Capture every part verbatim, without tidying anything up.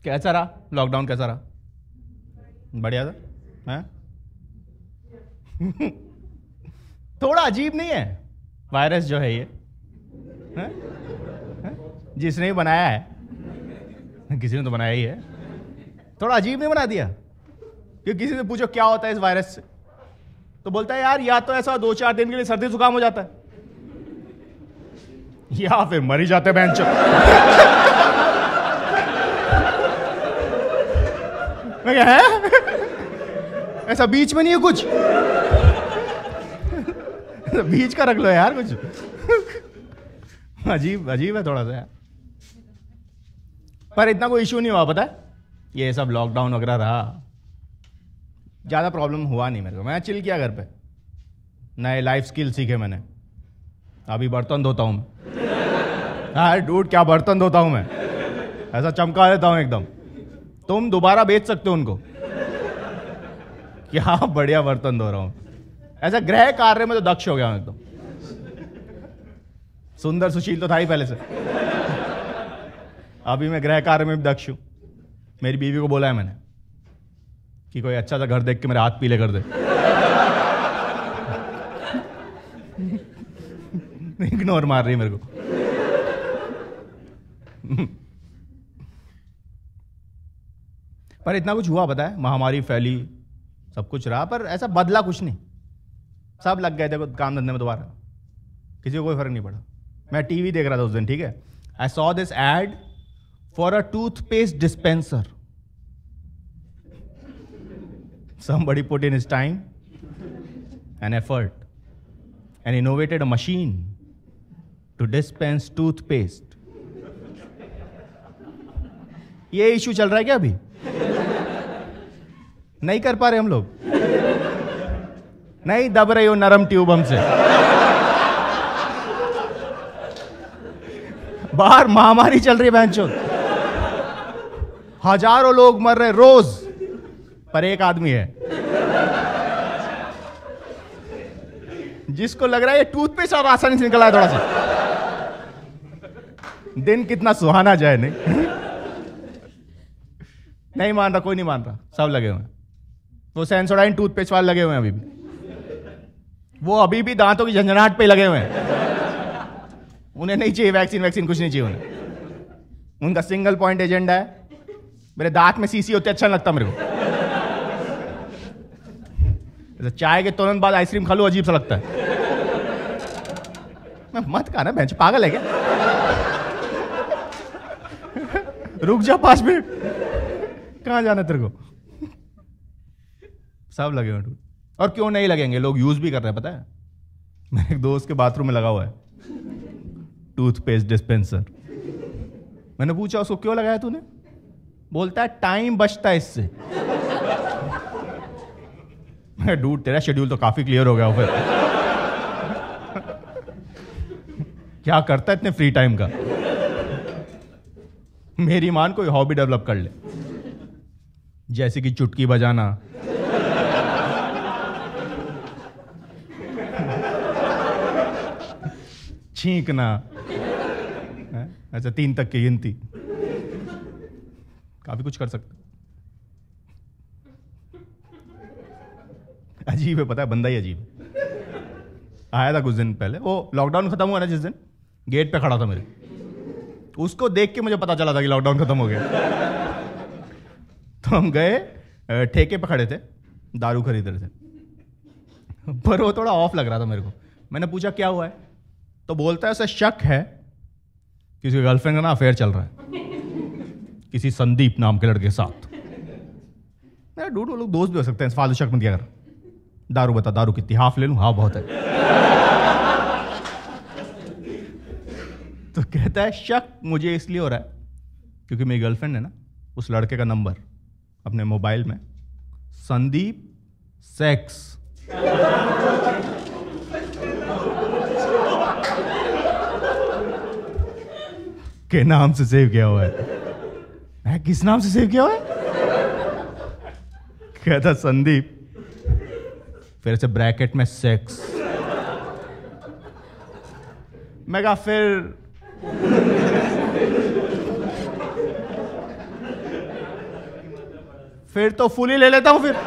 कैसा रहा लॉकडाउन? कैसा रहा? बढ़िया था हैं? थोड़ा अजीब नहीं है वायरस जो है ये है? है? जिसने भी बनाया है, किसी ने तो बनाया ही है, थोड़ा अजीब नहीं बना दिया? कि किसी से पूछो क्या होता है इस वायरस से, तो बोलता है यार या तो ऐसा दो चार दिन के लिए सर्दी जुकाम हो जाता है या फिर मर ही जाते हैं बेंचो। मैं क्या है? ऐसा बीच में नहीं है कुछ? बीच का रख लो यार कुछ। अजीब अजीब है थोड़ा सा यार, पर इतना कोई इशू नहीं हुआ पता है। ये सब लॉकडाउन वगैरह रहा, ज़्यादा प्रॉब्लम हुआ नहीं मेरे को। मैं चिल किया घर पे, नए लाइफ स्किल सीखे मैंने। अभी बर्तन धोता हूँ मैं। हाँ डूड क्या बर्तन धोता हूँ मैं, ऐसा चमका देता हूँ एकदम। तुम दोबारा बेच सकते हो उनको, क्या बढ़िया बर्तन धो रहा हूँ। ऐसा गृह कार्य में तो दक्ष हो गया हूँ एकदम। सुंदर सुशील तो था ही पहले से, अभी मैं गृह कार्य में भी दक्ष हूँ। मेरी बीवी को बोला है मैंने कि कोई अच्छा सा घर देख के मेरे हाथ पीले कर दे। इग्नोर मार रही मेरे को। पर इतना कुछ हुआ पता है, महामारी फैली, सब कुछ रहा, पर ऐसा बदला कुछ नहीं। सब लग गए थे काम धंधे में दोबारा, किसी को कोई फर्क नहीं पड़ा। मैं टीवी देख रहा था उस दिन, ठीक है, I saw this ad for a toothpaste dispenser. Somebody put in his time and effort and innovated a machine to dispense toothpaste. ये इशू चल रहा है क्या अभी? नहीं कर पा रहे हम लोग, नहीं दब रही हो नरम ट्यूब हमसे। बाहर महामारी चल रही है बहनचोद, हजारों लोग मर रहे रोज, पर एक आदमी है जिसको लग रहा है ये टूथपेस्ट और आसानी से निकला है थोड़ा सा। दिन कितना सुहाना जाए। नहीं नहीं मान रहा, कोई नहीं मान रहा, सब लगे हुए हैं। वो सेंसोडाइन टूथपेस्ट वाले लगे हुए हैं अभी भी, वो अभी भी दांतों की झंझनाहट पे लगे हुए हैं। उन्हें नहीं चाहिए वैक्सीन वैक्सीन कुछ नहीं चाहिए उन्हें। उनका सिंगल पॉइंट एजेंडा है, मेरे दांत में सीसी होते अच्छा लगता मेरे को। चाय के तुरंत बाद आइसक्रीम खा लो, अजीब सा लगता है। मैं मत खा ना बेंच, पागल है क्या? रुक जा पांच मिनट, कहां जाना तेरे को? सब लगे हुए। और क्यों नहीं लगेंगे, लोग यूज भी कर रहे हैं पता है। मेरे एक दोस्त के बाथरूम में लगा हुआ है टूथपेस्ट डिस्पेंसर। मैंने पूछा उसको क्यों लगाया तूने? बोलता है टाइम बचता है इससे। डूड तेरा शेड्यूल तो काफी क्लियर हो गया फिर। क्या करता है इतने फ्री टाइम का? मेरी मान कोई हॉबी डेवलप कर ले, जैसे कि चुटकी बजाना, छींकना, अच्छा तीन तक की गिनती, काफी कुछ कर सकते। अजीब है पता है, बंदा ही अजीब है। आया था कुछ दिन पहले, वो लॉकडाउन खत्म हुआ ना जिस दिन, गेट पे खड़ा था मेरे, उसको देख के मुझे पता चला था कि लॉकडाउन खत्म हो गया। तो हम गए, ठेके पे खड़े थे, दारू खरीद रहे थे, पर वो थोड़ा ऑफ लग रहा था मेरे को। मैंने पूछा क्या हुआ है, तो बोलता है ऐसा शक है किसी गर्लफ्रेंड का ना अफेयर चल रहा है किसी संदीप नाम के लड़के के साथ। मेरा डूड वो लोग दोस्त भी हो सकते हैं, फालतू शक मत किया कर। दारू बता, दारू कितनी? हाफ ले लूं? हाँ बहुत है। तो कहता है शक मुझे इसलिए हो रहा है क्योंकि मेरी गर्लफ्रेंड है ना, उस लड़के का नंबर अपने मोबाइल में संदीप सेक्स के नाम से सेव किया हुआ है। मैं किस नाम से सेव किया हुआ है? कहता संदीप, फिर से ब्रैकेट में सेक्स। मैं कहा फिर फिर तो फुल ही ले लेता हूं फिर।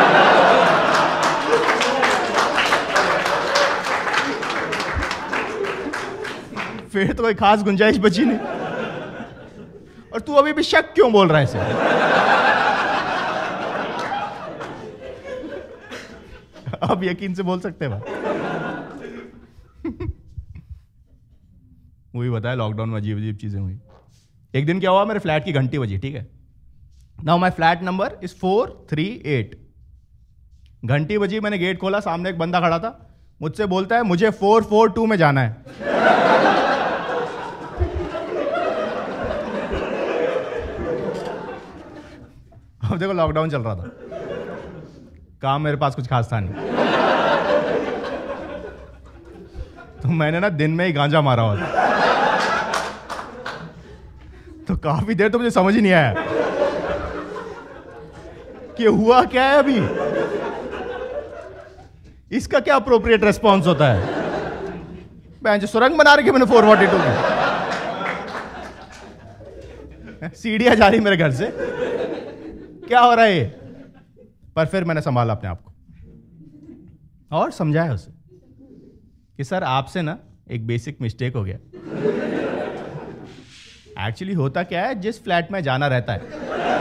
फिर तो कोई खास गुंजाइश बची नहीं। और तू अभी भी शक क्यों बोल रहा है इसे? अब यकीन से बोल सकते हैं बात। वही बताया, लॉकडाउन में अजीब अजीब चीजें हुई। एक दिन क्या हुआ, मेरे फ्लैट की घंटी बजी, ठीक है। Now my flat number is four three eight. घंटी बजी, मैंने गेट खोला, सामने एक बंदा खड़ा था, मुझसे बोलता है मुझे फोर फोर टू में जाना है। अब देखो लॉकडाउन चल रहा था, काम मेरे पास कुछ खास था नहीं, तो मैंने ना दिन में ही गांजा मारा हुआ था। तो काफी देर तो मुझे समझ ही नहीं आया कि हुआ क्या है अभी, इसका क्या अप्रोप्रिएट रेस्पॉन्स होता है। मैं जो सुरंग बना रखी मैंने फोर फोर्टी टू की, सीढ़ियां जा रही मेरे घर से, क्या हो रहा है ये। पर फिर मैंने संभाला अपने आप को और समझाया उसे कि सर आपसे ना एक बेसिक मिस्टेक हो गया। एक्चुअली होता क्या है, जिस फ्लैट में जाना रहता है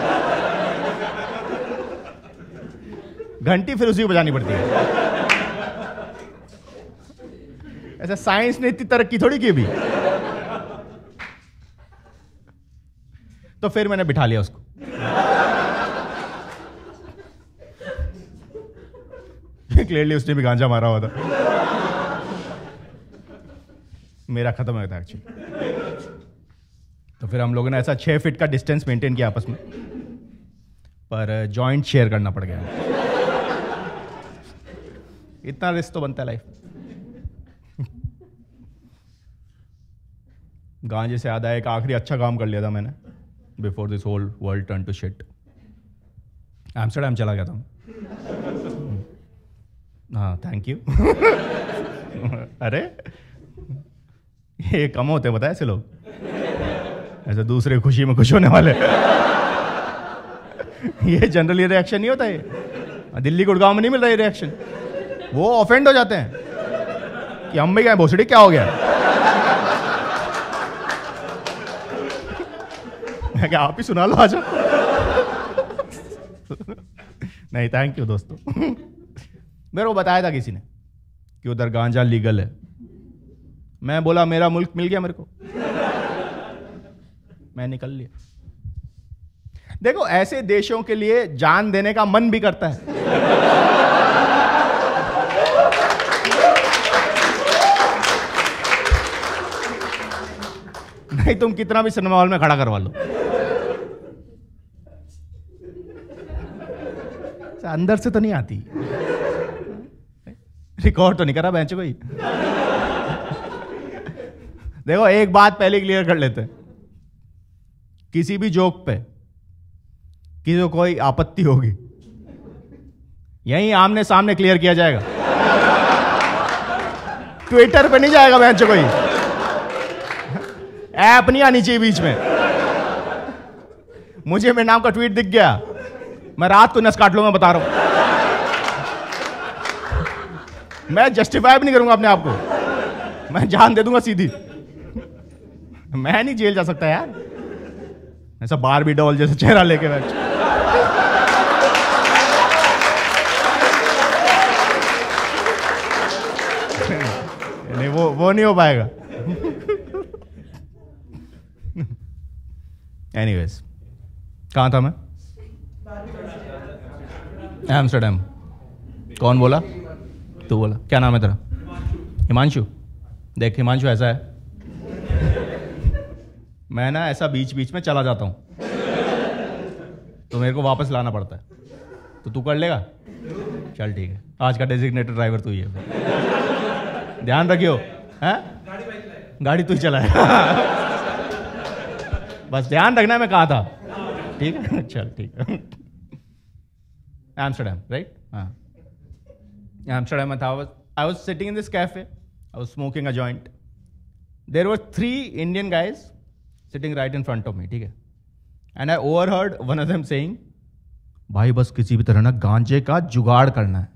घंटी फिर उसी को बजानी पड़ती है। ऐसा साइंस ने इतनी तरक्की थोड़ी की भी। तो फिर मैंने बिठा लिया उसको। क्लियरली उसने भी गांजा मारा हुआ था। मेरा खत्म हो गया था एक्चुअली। तो फिर हम लोगों ने ऐसा छह फीट का डिस्टेंस मेंटेन किया आपस में, पर जॉइंट शेयर करना पड़ गया। इतना रिस्क तो बनता है लाइफ। गांजे से याद आया, एक आखिरी अच्छा काम कर लिया था मैंने before this whole world turn to shit. Amsterdam चला गया था। हाँ थैंक यू। अरे ये कम होते बताए ऐसे लोग, ऐसे दूसरे खुशी में खुश होने वाले। ये जनरली रिएक्शन नहीं होता है, दिल्ली गुड़गांव में नहीं मिल रहा ये रिएक्शन। वो ऑफेंड हो जाते हैं कि हम भी क्या भोसड़ी क्या हो गया। मैं क्या आप ही सुना लो आजा। नहीं थैंक यू दोस्तों। मेरे को बताया था किसी ने कि उधर गांजा लीगल है। मैं बोला मेरा मुल्क मिल गया मेरे को, मैं निकल लिया। देखो ऐसे देशों के लिए जान देने का मन भी करता है। नहीं तुम कितना भी सिनेमा हॉल में खड़ा करवा लो, अंदर से तो नहीं आती। रिकॉर्ड तो नहीं करा बेंच कोई। देखो एक बात पहले क्लियर कर लेते हैं, किसी भी जोक पे किसी को कोई आपत्ति होगी यहीं आमने सामने क्लियर किया जाएगा, ट्विटर पे नहीं जाएगा बेंच कोई। ऐप नहीं आनी चाहिए बीच में। मुझे मेरे नाम का ट्वीट दिख गया, मैं रात को नस काट लूंगा, बता रहा हूं। मैं जस्टिफाई भी नहीं करूंगा अपने आप को, मैं जान दे दूंगा सीधी। मैं नहीं जेल जा सकता यार ऐसा बारबी डॉल जैसे चेहरा लेके बैठ। नहीं वो वो नहीं हो पाएगा। एनीवेज कहां था मैं? एम्स्टर्डम। कौन बोला? तू बोला। क्या नाम है तेरा? हिमांशु। देख हिमांशु ऐसा है, मैं ना ऐसा बीच बीच में चला जाता हूं तो मेरे को वापस लाना पड़ता है, तो तू कर लेगा? चल ठीक है, आज का डेजिग्नेटेड ड्राइवर तू ही है। ध्यान रखियो हैं, गाड़ी तू ही चलाए। बस ध्यान रखना है मैं कहा था, ठीक है? चल ठीक है। Amsterdam right? हाँ Amsterdam. I was, I was sitting in this cafe. I was smoking a joint. There were three Indian guys sitting right in front of me. ठीक है? And I overheard one of them saying, भाई बस किसी भी तरह ना गांजे का जुगाड़ करना है।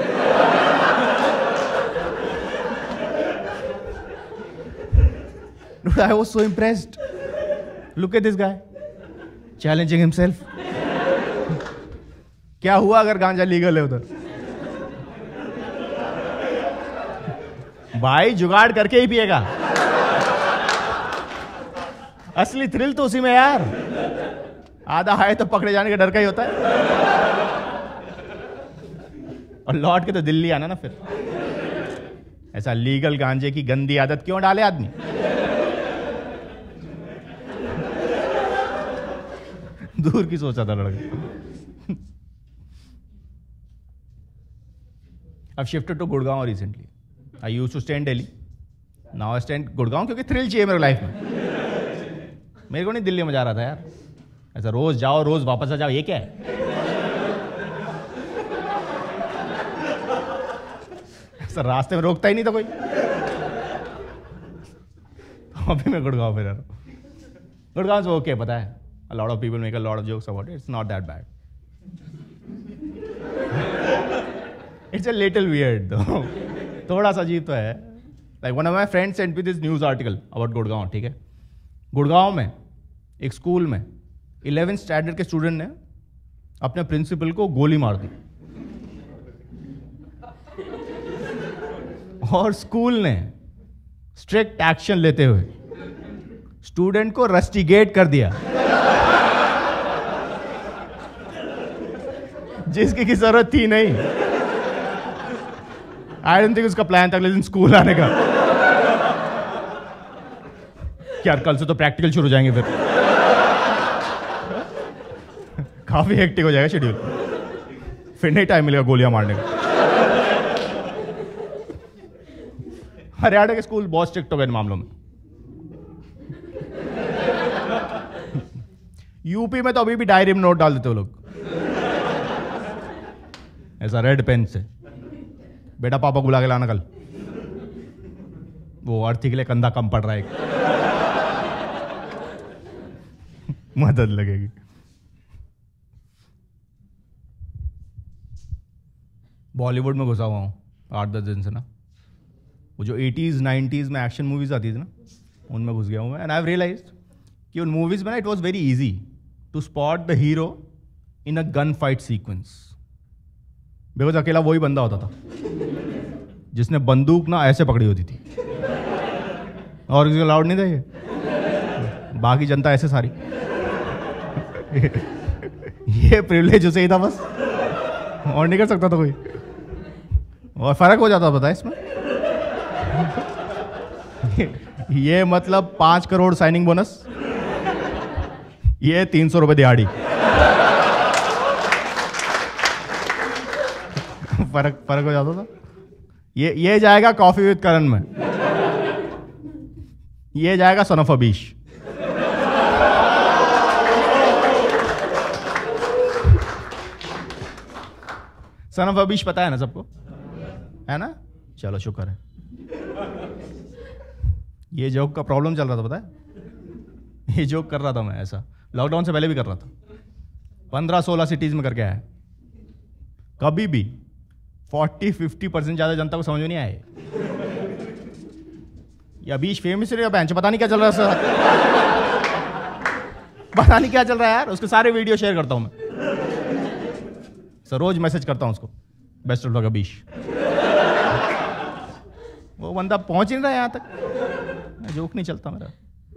Dude, I was so impressed. Look at this guy, challenging himself. क्या हुआ अगर गांजा लीगल है उधर? भाई जुगाड़ करके ही पिएगा। असली थ्रिल तो उसी में यार। आधा है तो पकड़े जाने का डर का ही होता है, और लौट के तो दिल्ली आना ना फिर। ऐसा लीगल गांजे की गंदी आदत क्यों डाले आदमी? दूर की सोचा था लड़का। I've shifted to Gurgaon recently. I used to stay in Delhi. Now I stay in Gurgaon क्योंकि थ्रिल चाहिए मेरे लाइफ में। मेरे को नहीं दिल्ली में जा रहा था यार। ऐसा रोज जाओ रोज वापस आ जाओ, ये क्या है? ऐसा रास्ते में रोकता ही नहीं था कोई। अभी मैं गुड़गांव पे रह रहा हूँ। गुड़गांव से ओके, पता है a lot of people make a lot of jokes about it. It's not that bad. It's a little weird though. थोड़ा सा अजीब तो है। Like one of my friends sent me this news article about Gurgaon, ठीक है? गुड़गांव में एक school में इलेवेंथ स्टैंडर्ड के स्टूडेंट ने अपने प्रिंसिपल को गोली मार दी, और स्कूल ने स्ट्रिक्ट एक्शन लेते हुए स्टूडेंट को रस्टिगेट कर दिया, जिसकी की जरूरत थी नहीं। आई डोंट थिंक उसका प्लान था अगले दिन स्कूल आने का। यार कल से तो प्रैक्टिकल शुरू हो जाएंगे, फिर काफी हेक्टिक हो जाएगा शेड्यूल, फिर नहीं टाइम मिलेगा गोलियां मारने का। हरियाणा के स्कूल बहुत स्ट्रिक्ट हो गए इन मामलों में। यूपी में तो अभी भी डायरी में नोट डाल देते हो लोग, ऐसा रेड पेन से, बेटा पापा को बुला के लाना कल, वो अर्थी के लिए कंधा कम पड़ रहा है, मदद लगेगी। बॉलीवुड में घुसा हुआ हूँ आठ दस दिन से ना। वो जो एटीज़ नाइन्टीज़ में एक्शन मूवीज आती थी ना, उनमें घुस गया हूँ मैं। एंड आई हैव रियलाइज्ड कि उन मूवीज में ना it was very easy to spot the hero in a gun fight sequence. Because अकेला वही बंदा होता था जिसने बंदूक ना ऐसे पकड़ी होती थी, और किसी को अलाउड नहीं था ये, बाकी जनता ऐसे सारी। ये प्रिविलेज उसे ही था बस, और नहीं कर सकता था कोई, और फर्क हो जाता पता है इसमें। ये मतलब पांच करोड़ साइनिंग बोनस, ये तीन सौ रुपए दिहाड़ी। फर्क फर्क हो जाता था। ये ये जाएगा कॉफी विद करण में, ये जाएगा son of a bitch. Son of a bitch पता है ना सबको, है ना? चलो शुक्र है। ये जोक का प्रॉब्लम चल रहा था पता है, ये जोक कर रहा था मैं, ऐसा लॉकडाउन से पहले भी कर रहा था। पंद्रह सोलह सिटीज में करके आया। कभी भी फोर्टी फिफ्टी परसेंट ज्यादा जनता को समझ में नहीं आए। ये अबीश फेमस है बेंच, पता नहीं क्या चल रहा है सर, पता नहीं क्या चल रहा है यार। उसके सारे वीडियो शेयर करता हूं मैं सर, रोज मैसेज करता हूं उसको, बेस्ट ऑफ लक अबीश। वो बंदा पहुंच ही नहीं रहा यहां तक, जोक नहीं चलता मेरा।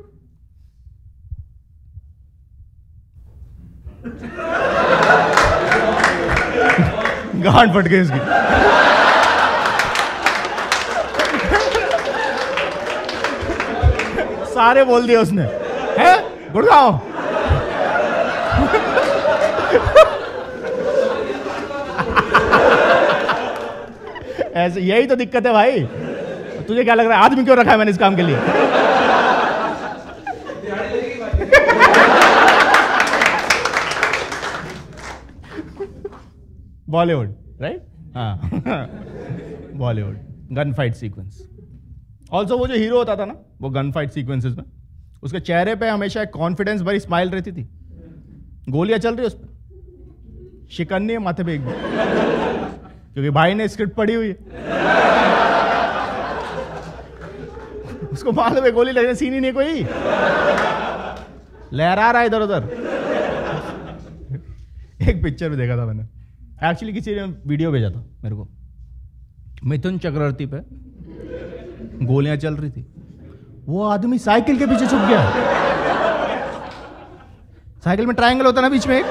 गांड फट गई उसकी। सारे बोल दिए उसने, है गुड़गांव। ऐसे यही तो दिक्कत है भाई। तुझे क्या लग रहा है आदमी क्यों रखा है मैंने इस काम के लिए? बॉलीवुड राइट, हाँ Bollywood gun fight sequence. Also वो जो हीरो होता था ना, वो गन फाइट सीक्वेंसेस में उसके चेहरे पे हमेशा एक कॉन्फिडेंस भरी स्माइल रहती थी। गोलियां चल रही उस पर, शिकन नहीं है माथे पे एक भी, क्योंकि भाई ने स्क्रिप्ट पढ़ी हुई है, उसको मालूम है गोली लगने सीन ही नहीं कोई, लहरा रहा है इधर उधर। एक पिक्चर में देखा था मैंने, एक्चुअली किसी ने वीडियो भेजा था मेरे को, मिथुन चक्रवर्ती पे गोलियां चल रही थी, वो आदमी साइकिल के पीछे छुप गया। साइकिल में ट्रायंगल होता ना बीच में एक,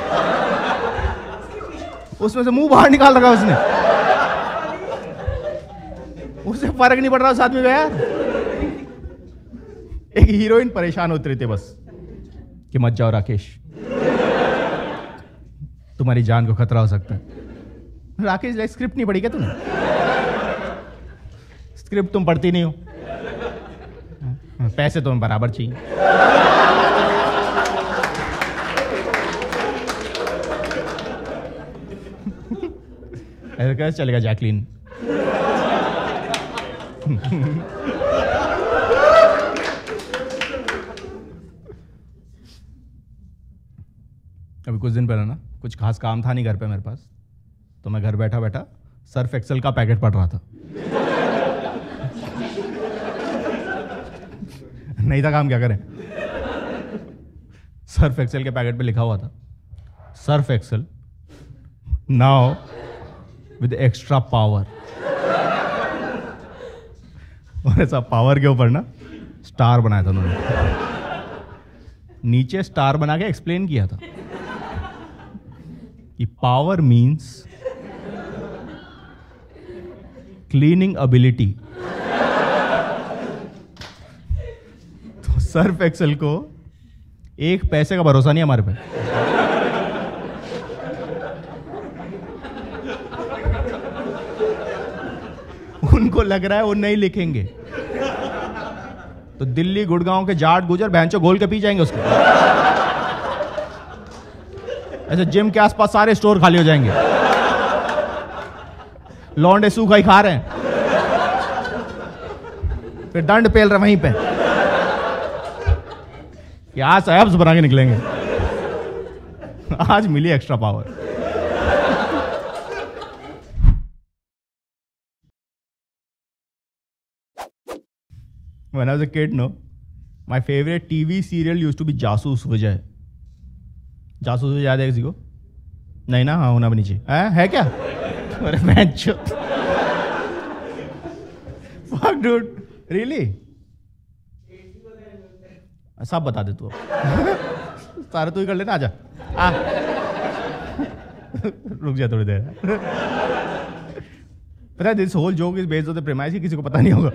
उसमें से मुंह बाहर निकाल रखा उसने, उससे फर्क नहीं पड़ रहा उस आदमी का यार। एक हीरोइन परेशान होती रहती है बस कि मत जाओ राकेश, तुम्हारी जान को खतरा हो सकता है। राकेश लाइक स्क्रिप्ट नहीं पढ़ी क्या तूने? स्क्रिप्ट तुम पढ़ती नहीं हो, पैसे तुम्हें बराबर चाहिए। ऐसे कैसे चलेगा जैकलीन? अभी कुछ दिन पहले ना कुछ खास काम था नहीं घर पे मेरे पास, तो मैं घर बैठा बैठा सर्फ एक्सेल का पैकेट पढ़ रहा था। नहीं था काम, क्या करें। सर्फ एक्सेल के पैकेट पे लिखा हुआ था, Surf Excel now with extra power. और ऐसा पावर के ऊपर ना स्टार बनाया था उन्होंने, नीचे स्टार बना के एक्सप्लेन किया था कि पावर मीन्स क्लीनिंग एबिलिटी। तो सर्फ एक्सेल को एक पैसे का भरोसा नहीं हमारे पे। उनको लग रहा है वो नहीं लिखेंगे तो दिल्ली गुड़गांव के जाट गुजर भैंचो गोल के पी जाएंगे उसको। ऐसे जिम के आसपास सारे स्टोर खाली हो जाएंगे, लौंडे सूखा ही खा रहे हैं, फिर दंड पेल रहे वहीं पे कि आज से एब्स बना के निकलेंगे, आज मिली extra power. When I was a kid, no, my favorite T V serial used to be जासूस विजय। जासूस विजय याद है किसी को? नहीं ना? हाँ होना भी नहीं चाहिए। है, है क्या? अरे मैं fuck dude, really? सब बता दे तू। सारे तू ही कर लेना, आजा। आ रुक जा थोड़ी देर। पता है this whole joke is based on the premise कि किसी को पता नहीं होगा।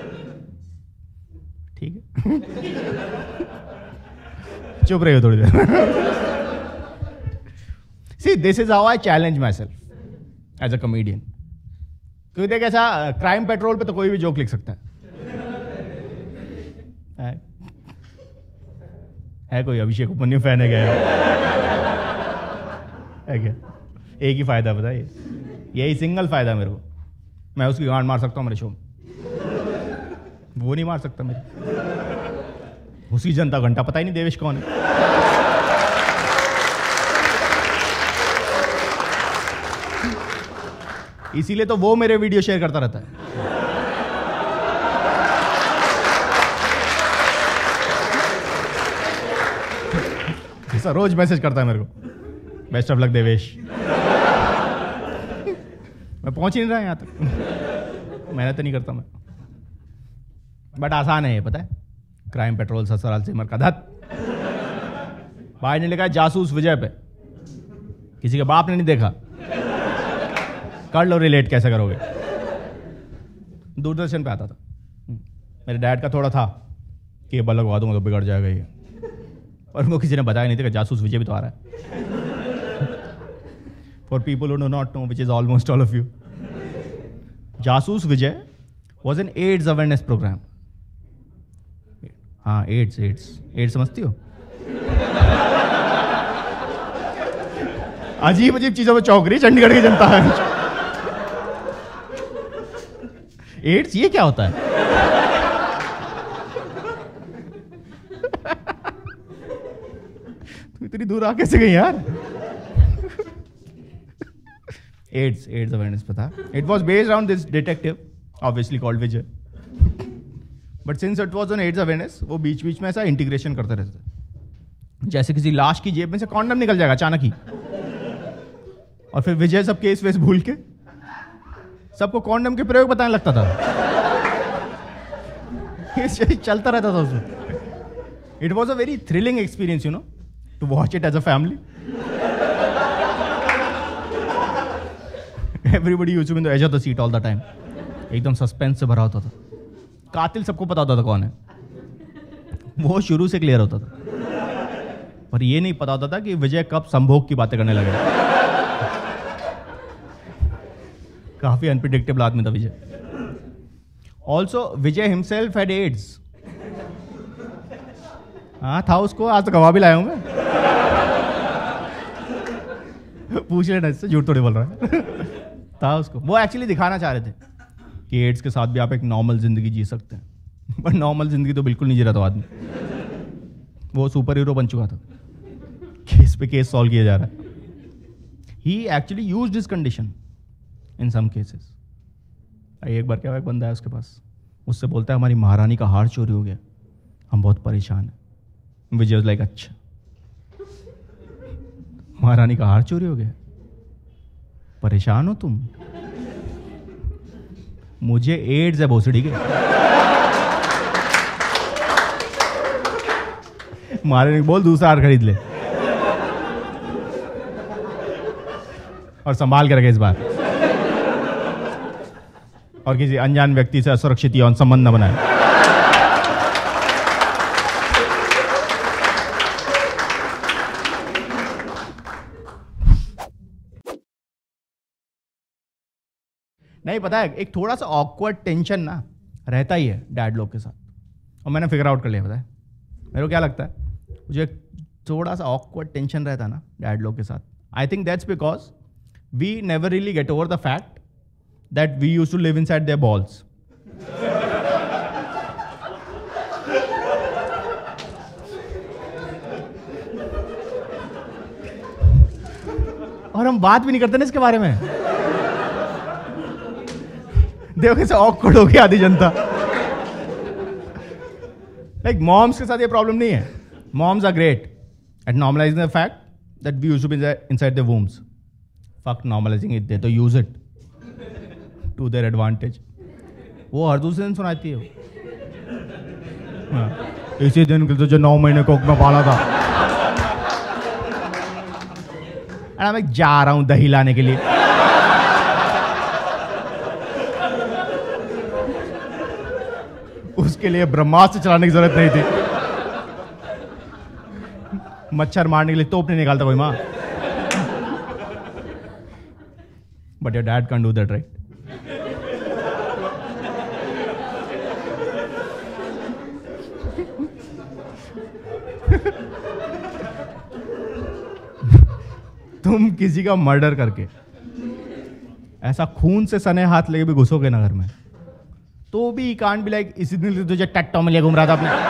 ठीक है, चुप रही हो थोड़ी देर। See this is how I challenge myself as a comedian. क्योंकि देख ऐसा क्राइम पेट्रोल पे तो कोई भी जोक लिख सकता है, है, है कोई अभिषेक उपन्यु फैन है क्या? है क्या? एक ही फायदा बताइए, यही सिंगल फायदा मेरे को, मैं उसकी गांड मार सकता हूँ मेरे शो में, वो नहीं मार सकता मेरी। उसी जनता घंटा पता ही नहीं देवेश कौन है। इसीलिए तो वो मेरे वीडियो शेयर करता रहता है। ऐसा रोज मैसेज करता है मेरे को, बेस्ट ऑफ लक देवेश। मैं पहुंच ही नहीं रहा यहां तक, मेहनत नहीं करता मैं, बट आसान है ये, पता है? क्राइम पेट्रोल ससुराल सिमर का धत। भाई ने लिखा है जासूस विजय पे, किसी के बाप ने नहीं देखा, कर लो रिलेट कैसे करोगे। दूरदर्शन पे आता था, मेरे डैड का थोड़ा था कि ये बल्ब लगवा दूंगा तो बिगड़ जाएगा ये, और उनको किसी ने बताया नहीं था कि जासूस विजय भी तो आ रहा है। For people who do not know, which is almost all of you, जासूस Vijay was an AIDS awareness program. हाँ एड्स एड्स एड्स समझती हो? अजीब अजीब चीजों में चौंक रही चंडीगढ़ की जनता है। एड्स ये क्या होता है? तू इतनी दूर आ कैसे गई यार? एड्स एड्स अवेयरनेस पे था. It was based on this detective obviously called Vijay. But since it was on AIDS awareness, वो बीच बीच में ऐसा इंटीग्रेशन करते रहते थे. जैसे किसी लाश की जेब में से कॉन्डम निकल जाएगा अचानक ही, और फिर विजय सब केस वेस भूल के सबको कॉन्डम के प्रयोग बताने लगता था. ये चलता रहता था उसमें. It was a very thrilling experience, you know, to watch it as a family. Everybody used to be in the edge of the seat all the time. एकदम सस्पेंस से भरा होता था. कातिल सबको पता होता था कौन है, वो शुरू से क्लियर होता था. पर ये नहीं पता होता था कि विजय कब संभोग की बातें करने लगे. काफी अनप्रिडिक्टेबल आदमी था Vijay. Also Vijay himself had AIDS. हाँ था उसको, आज तो गवाह भी लाया हूं मैं. पूछ लेना इससे, झूठ थोड़ी बोल रहा है. था उसको. वो एक्चुअली दिखाना चाह रहे थे कि एड्स के साथ भी आप एक नॉर्मल जिंदगी जी सकते हैं. पर नॉर्मल जिंदगी तो बिल्कुल नहीं जी रहा था आदमी. वो सुपर हीरो बन चुका था. केस पे केस सॉल्व किया जा रहा है. He actually used this condition in some cases. एक बार क्या हुआ, एक बंदा है उसके पास, उससे बोलता है हमारी महारानी का हार चोरी हो गया, हम बहुत परेशान हैं. विजय वाज लाइक अच्छा, महारानी का हार चोरी हो गया, परेशान हो तुम? मुझे एड्स है भोसड़ी के. महारानी को बोल दूसरा हार खरीद ले और संभाल के रखे इस बार, और किसी अनजान व्यक्ति से असुरक्षित यौन संबंध न बनाए. नहीं पता है, एक थोड़ा सा ऑकवर्ड टेंशन ना रहता ही है डैड लोग के साथ. और मैंने फिगर आउट कर लिया. पता है मेरे को क्या लगता है, मुझे थोड़ा सा ऑकवर्ड टेंशन रहता है ना डैड लोग के साथ. I think that's because we never really get over the fact that we used to live inside their balls. और हम बात भी नहीं करते ना इसके बारे में. देखो कैसे ऑकवर्ड हो गई आधी जनता. लाइक मॉम्स के साथ ये प्रॉब्लम नहीं है. Moms are great at normalizing the fact that we used to be inside the wombs. Fuck normalizing it, they तो use it to their advantage. वो हर दूसरे दिन सुनाती है. हाँ. इसी दिन के तो जो नौ महीने कोख में पाला था, अरे मैं जा रहा हूं दही लाने के लिए. उसके लिए ब्रह्मास्त्र चलाने की जरूरत नहीं थी. मच्छर मारने के लिए तोप नहीं निकालता कोई माँ. But your dad can do that, right? तुम किसी का मर्डर करके ऐसा खून से सने हाथ लेके भी घुसोगे ना घर में, तो भी कांट बी लाइक इसी दिन तुझे टट्टो में ले घूम रहा था अपने.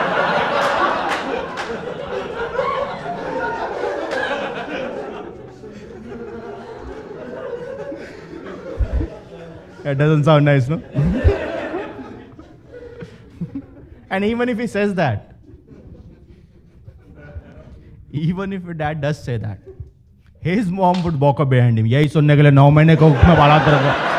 It doesn't sound nice, no? And even if he says that, even if your dad does say that, his mom would walk up behind him. यही सुनने के लिए नौ महीने को में बाला तेरे को.